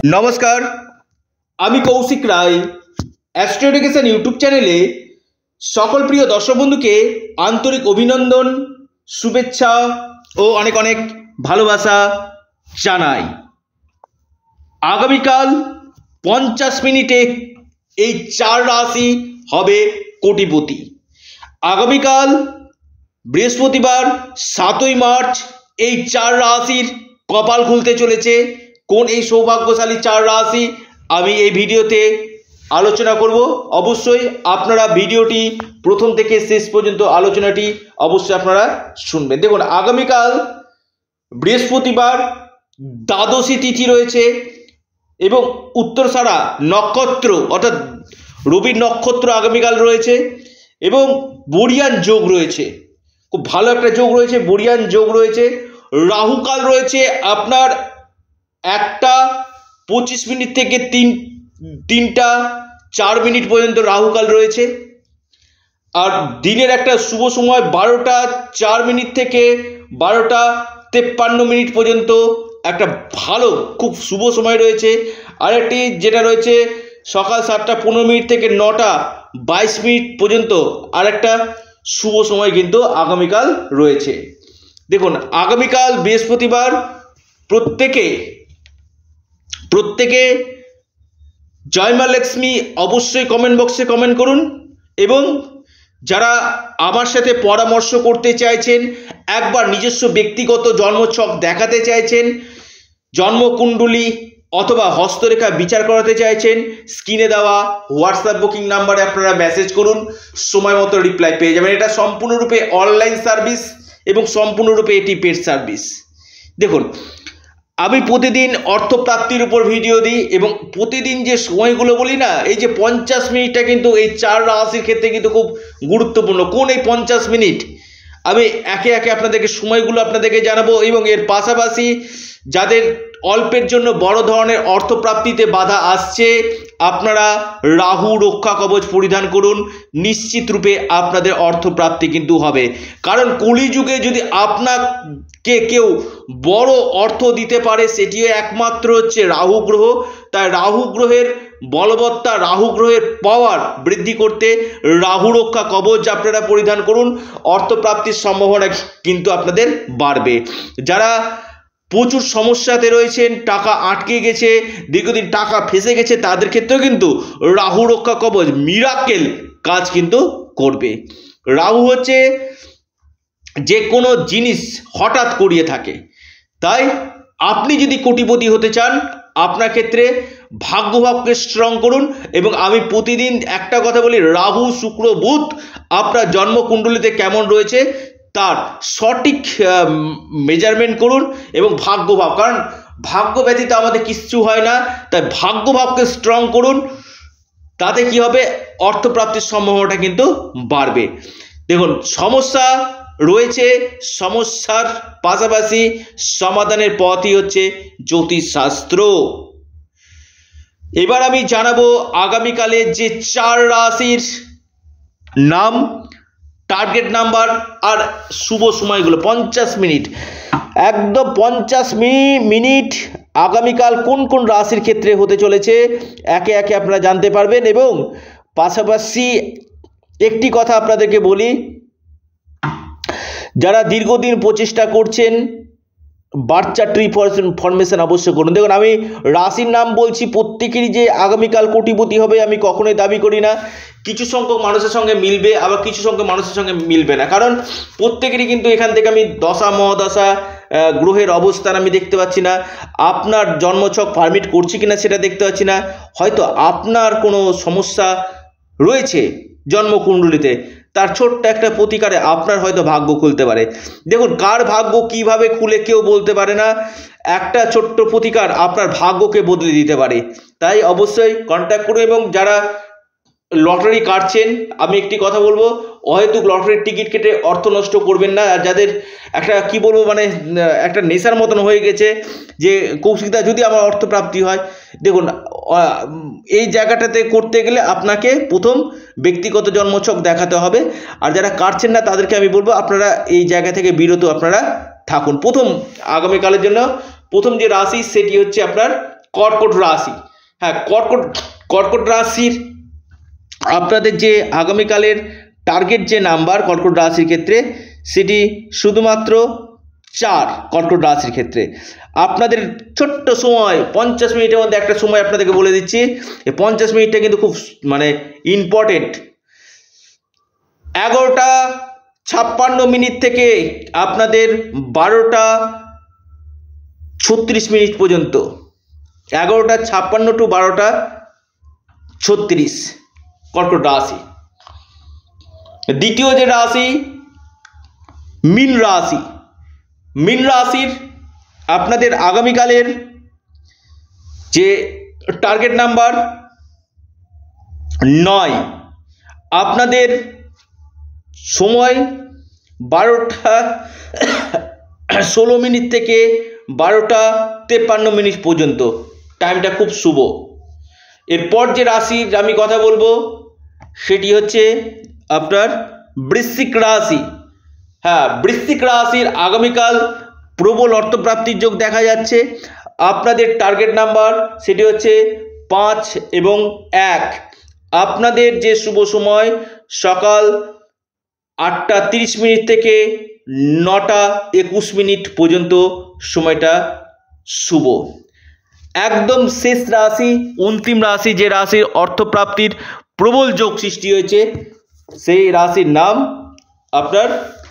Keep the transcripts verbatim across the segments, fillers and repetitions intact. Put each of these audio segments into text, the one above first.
নমস্কার, আমি Kaushik Roy. Astro education YouTube চ্যানেলে সকল প্রিয় দর্শক বন্ধুকে আন্তরিক অভিনন্দন, শুভেচ্ছা ও অনেক অনেক ভালোবাসা জানাই। আগামীকাল পঞ্চাশ মিনিটে এই চার রাশি হবে কোটিপতি। আগামীকাল বৃহস্পতিবার সাতই মার্চ এই চার রাশির কপাল খুলতে চলেছে। কোন এই সৌভাগ্যশালী চার রাশি আমি এই ভিডিওতে আলোচনা করব। অবশ্যই আপনারা ভিডিওটি প্রথম থেকে শেষ পর্যন্ত আলোচনাটি অবশ্যই আপনারা শুনবেন। দেখুন, আগামীকাল বৃহস্পতিবার দ্বাদশী তিথি রয়েছে এবং উত্তরসারা নক্ষত্র অর্থাৎ রবির নক্ষত্র আগামীকাল রয়েছে এবং বরিয়ান যোগ রয়েছে। খুব ভালো একটা যোগ রয়েছে, বরিয়ান যোগ রয়েছে। রাহুকাল রয়েছে আপনার একটা পঁচিশ মিনিট থেকে তিন তিনটা চার মিনিট পর্যন্ত রাহুকাল রয়েছে। আর দিনের একটা শুভ সময় বারোটা চার মিনিট থেকে বারোটা তেপ্পান্ন মিনিট পর্যন্ত একটা ভালো খুব শুভ সময় রয়েছে। আর একটি যেটা রয়েছে সকাল সাতটা পনেরো মিনিট থেকে নটা বাইশ মিনিট পর্যন্ত আর একটা শুভ সময় কিন্তু আগামীকাল রয়েছে। দেখুন, আগামীকাল বৃহস্পতিবার প্রত্যেকে প্রত্যেকে জয় মা লক্ষ্মী অবশ্যই কমেন্ট বক্সে কমেন্ট করুন এবং যারা আমার সাথে পরামর্শ করতে চাইছেন, একবার নিজস্ব ব্যক্তিগত জন্মছক দেখাতে চাইছেন, জন্মকুণ্ডলী অথবা হস্তরেখা বিচার করাতে চাইছেন, স্ক্রিনে দেওয়া হোয়াটসঅ্যাপ বুকিং নাম্বারে আপনারা মেসেজ করুন, সময় মতো রিপ্লাই পেয়ে যাবেন। এটা সম্পূর্ণরূপে অনলাইন সার্ভিস এবং সম্পূর্ণরূপে এটি পেড সার্ভিস। দেখুন, আমি প্রতিদিন অর্থপ্রাপ্তির উপর ভিডিও দিই এবং প্রতিদিন যে সময়গুলো বলি না, এই যে পঞ্চাশ মিনিটটা কিন্তু এই চার রাশির ক্ষেত্রে কিন্তু খুব গুরুত্বপূর্ণ। কোন এই পঞ্চাশ মিনিট আমি একে একে আপনাদেরকে সময়গুলো আপনাদেরকে জানাবো এবং এর পাশাপাশি যাদের অল্পের জন্য বড় ধরনের অর্থপ্রাপ্তিতে বাধা আসছে, আপনারা রাহু রক্ষা কবচ পরিধান করুন, নিশ্চিত রূপে আপনাদের অর্থপ্রাপ্তি কিন্তু হবে। কারণ কলিযুগে যদি আপনাকে কেউ বড় অর্থ দিতে পারে সেটিও একমাত্র হচ্ছে রাহু গ্রহ। তাই রাহু গ্রহের বলবত্তা, রাহু গ্রহের পাওয়ার বৃদ্ধি করতে রাহু রক্ষা কবচ আপনারা পরিধান করুন, অর্থপ্রাপ্তির সম্ভাবনা কিন্তু আপনাদের বাড়বে। যারা প্রচুর সমস্যাতে রয়েছেন, টাকা আটকে গেছে, দীর্ঘদিন টাকা ফেসে গেছে, তাদের ক্ষেত্রেও কিন্তু রাহু রক্ষা কবচ মিরাকেল কাজ কিন্তু করবে। রাহু হচ্ছে যে কোনো জিনিস হঠাৎ করিয়ে থাকে। তাই আপনি যদি কোটিপতি হতে চান, আপনার ক্ষেত্রে ভাগ্যভাবকে স্ট্রং করুন এবং আমি প্রতিদিন একটা কথা বলি, রাহু শুক্র বুধ আপনার জন্মকুণ্ডলিতে কেমন রয়েছে তার সঠিক মেজারমেন্ট করুন এবং ভাগ্যভাব, কারণ ভাগ্য ব্যতীত আমাদের কিচ্ছু হয় না। তাই ভাগ্যভাবকে স্ট্রং করুন, তাতে কি হবে, অর্থপ্রাপ্তির সম্ভাবনাটা কিন্তু বাড়বে। দেখুন, সমস্যা রয়েছে, সমস্যার পাশাপাশি সমাধানের পথই হচ্ছে জ্যোতিষশাস্ত্র। এবার আমি জানাবো আগামীকালের যে চার রাশির নাম, টার্গেট নাম্বার আর শুভ সময়গুলো। পঞ্চাশ মিনিট একদম পঞ্চাশ মিনিট আগামীকাল কোন কোন রাশির ক্ষেত্রে হতে চলেছে একে একে আপনারা জানতে পারবেন। এবং পাশাপাশি একটি কথা আপনাদেরকে বলি, যারা দীর্ঘদিন প্রচেষ্টা করছেন বার্থ চার্ট ফরমেশন অবশ্যই করুন। দেখুন, আমি রাশির নাম বলছি, প্রত্যেকেরই যে আগামীকাল কোটিপতি হবে আমি কখনোই দাবি করি না। কিছু সংখ্যক মানুষের সঙ্গে মিলবে, আবার কিছু সংখ্যক মানুষের সঙ্গে মিলবে না, কারণ প্রত্যেকেরই কিন্তু এখান থেকে আমি দশা মহাদশা গ্রহের অবস্থান আমি দেখতে পাচ্ছি না, আপনার জন্মছক পারমিট করছি কিনা সেটা দেখতে পাচ্ছি না। হয়তো আপনার কোনো সমস্যা রয়েছে জন্মকুণ্ডলিতে, তার ছোট্ট একটা প্রতিকারে আপনার হয়তো ভাগ্য খুলতে পারে। দেখুন, কার ভাগ্য কিভাবে খুলে কেউ বলতে পারে না, একটা ছোট্ট প্রতিকার আপনার ভাগ্যকে বদলে দিতে পারে। তাই অবশ্যই কন্ট্যাক্ট করুন। এবং যারা লটারি কাটছেন, আমি একটি কথা বলবো, অহেতুক লটারির টিকিট কেটে অর্থ নষ্ট করবেন না। আর যাদের একটা কি বলবো মানে একটা নেশার মতন হয়ে গেছে যে কৌশিকদা যদি আমার অর্থপ্রাপ্তি হয়, দেখুন এই জায়গাটাতে করতে গেলে আপনাকে প্রথম ব্যক্তিগত জন্মছক দেখাতে হবে। আর যারা কাটছেন না তাদেরকে আমি বলবো আপনারা এই জায়গা থেকে বিরত আপনারা থাকুন। প্রথম আগামীকালের জন্য প্রথম যে রাশি সেটি হচ্ছে আপনার কর্কট রাশি। হ্যাঁ, কর্কট কর্কট রাশির আপনাদের যে আগামীকালের টার্গেট যে নাম্বার কর্কট রাশির ক্ষেত্রে সেটি শুধুমাত্র চার। কর্কট রাশির ক্ষেত্রে আপনাদের ছোট্ট সময় পঞ্চাশ মিনিটের মধ্যে একটা সময় আপনাদেরকে বলে দিচ্ছি, এই পঞ্চাশ মিনিটটা কিন্তু খুব মানে ইম্পর্টেন্ট। এগারোটা ছাপ্পান্ন মিনিট থেকে আপনাদের বারোটা ছত্রিশ মিনিট পর্যন্ত, এগারোটা ছাপ্পান্ন টু বারোটা ছত্রিশ কর্কট রাশি। দ্বিতীয় যে রাশি মীন রাশি। মীন রাশির আপনাদের আগামীকালের যে টার্গেট নাম্বার নয়। আপনাদের সময় বারোটা ষোলো মিনিট থেকে বারোটা তেপ্পান্ন মিনিট পর্যন্ত, টাইমটা খুব শুভ। এরপর যে রাশির আমি কথা বলবো সেটি হচ্ছে আপনার বৃশ্চিক রাশি। হ্যাঁ, বৃশ্চিক রাশির আগামীকাল প্রবল অর্থপ্রাপ্তির যোগ দেখা যাচ্ছে। আপনাদের টার্গেট নাম্বার সেটি হচ্ছে পাঁচ এবং এক। আপনাদের যে শুভ সময় সকাল আটটা তিরিশ মিনিট থেকে নটা একুশ মিনিট পর্যন্ত সময়টা শুভ। একদম শেষ রাশি, অন্তিম রাশি, যে রাশির অর্থপ্রাপ্তির প্রবল যোগ সৃষ্টি হয়েছে সেই রাশির নাম আপনার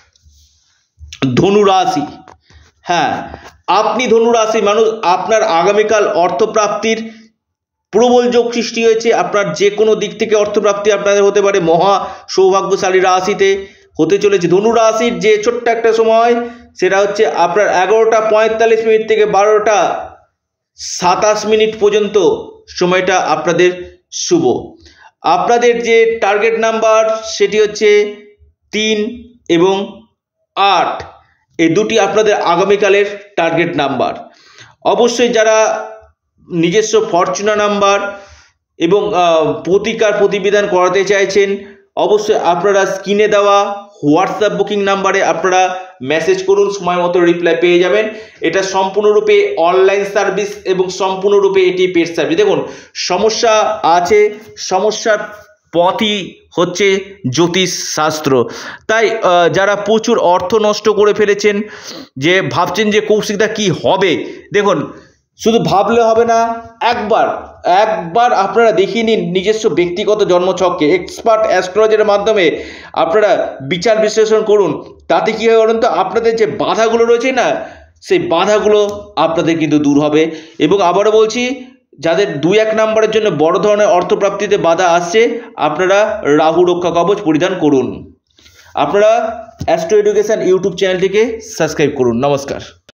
ধনু রাশি। হ্যাঁ, আপনি ধনু রাশির মানুষ, আপনার আগামীকাল অর্থপ্রাপ্তির প্রবল যোগ সৃষ্টি হয়েছে। আপনার যে কোনো দিক থেকে অর্থপ্রাপ্তি আপনাদের হতে পারে, মহা সৌভাগ্যশালী রাশিতে হতে চলেছে। ধনু রাশির যে ছোট্ট একটা সময় সেটা হচ্ছে আপনার এগারোটা পঁয়তাল্লিশ মিনিট থেকে বারোটা সাতাশ মিনিট পর্যন্ত সময়টা আপনাদের শুভ। আপনাদের যে টার্গেট নাম্বার সেটি হচ্ছে তিন এবং আট, এই দুটি আপনাদের আগামীকালের টার্গেট নাম্বার। অবশ্যই যারা নিজস্ব ফরচুনা নাম্বার এবং প্রতিকার প্রতিবিধান করাতে চাইছেন অবশ্যই আপনারা স্ক্রিনে দেওয়া হোয়াটসঅ্যাপ বুকিং নাম্বারে আপনারা মেসেজ করুন, সময় মতো রিপ্লাই পেয়ে যাবেন। এটা সম্পূর্ণরূপে অনলাইন সার্ভিস এবং সম্পূর্ণরূপে এটি পেড সার্ভিস। দেখুন, সমস্যা আছে, সমস্যার পথই হচ্ছে জ্যোতিষ শাস্ত্র। তাই যারা প্রচুর অর্থ নষ্ট করে ফেলেছেন, যে ভাবছেন যে কৌশিকদা কি হবে, দেখুন শুধু ভাবলে হবে না, একবার একবার আপনারা দেখিয়ে নিন নিজস্ব ব্যক্তিগত জন্মছককে, এক্সপার্ট অ্যাস্ট্রোলজারের মাধ্যমে আপনারা বিচার বিশ্লেষণ করুন। তাতে কী হয় বলুন তো, আপনাদের যে বাধাগুলো রয়েছে না, সেই বাধাগুলো আপনাদের কিন্তু দূর হবে। এবং আবারও বলছি, যাদের দুই এক নম্বরের জন্য বড় ধরনের অর্থপ্রাপ্তিতে বাধা আসছে, আপনারা রাহু রক্ষা কবচ পরিধান করুন। আপনারা অ্যাস্ট্রো এডুকেশন ইউটিউব চ্যানেলটিকে সাবস্ক্রাইব করুন। নমস্কার।